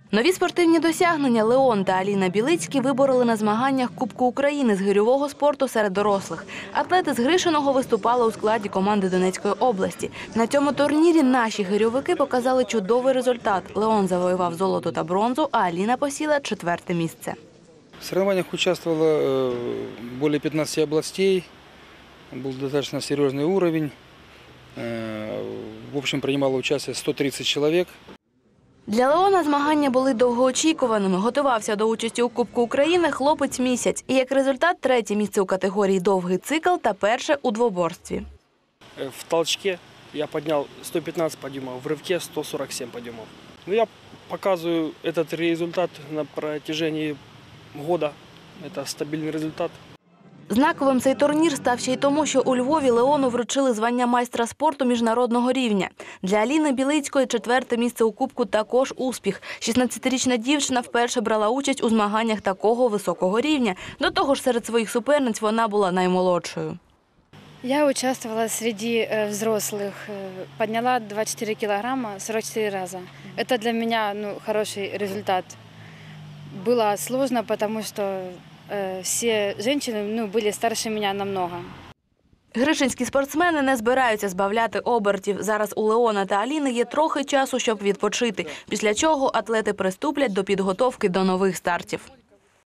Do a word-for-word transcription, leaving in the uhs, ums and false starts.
Нові спортивні досягнення Леон та Аліна Білицькі вибороли на змаганнях Кубку України з гирьового спорту серед дорослих. Атлети з Гришиного виступали у складі команди Донецької області. На цьому турнірі наші гирьовики показали чудовий результат. Леон завоював золото та бронзу, а Аліна посіла четверте місце. В соревнованиях участвовало более пятнадцати областей, был достаточно серьезный уровень. В общем, принимало участие сто тридцать человек. Для Леона змагання були довгоочікуваними. Готувався до участі у Кубку України хлопець місяць. І як результат – третє місце у категорії «Довгий цикл» та перше у двоборстві. В толчке я поднял сто пятнадцать подъемов, в рывке сто сорок семь подъемов. Но я показываю этот результат на протяжении года. Это стабильный результат. Знаковим цей турнір став ще й тому, що у Львові Леону вручили звання майстра спорту міжнародного рівня. Для Аліни Білицької четверте місце у Кубку також успіх. шістнадцятирічна дівчина вперше брала участь у змаганнях такого високого рівня. До того ж, серед своїх суперниць вона була наймолодшою. Я участвовала среди взрослых, подняла двадцать четыре килограмма сорок четыре раза. Это для меня ну, хороший результат. Было сложно, потому что всі жінки ну, були старше мене намного. Гришинські спортсмени не збираються збавляти обертів. Зараз у Леона та Аліни є трохи часу, щоб відпочити, після чого атлети приступлять до підготовки до нових стартів.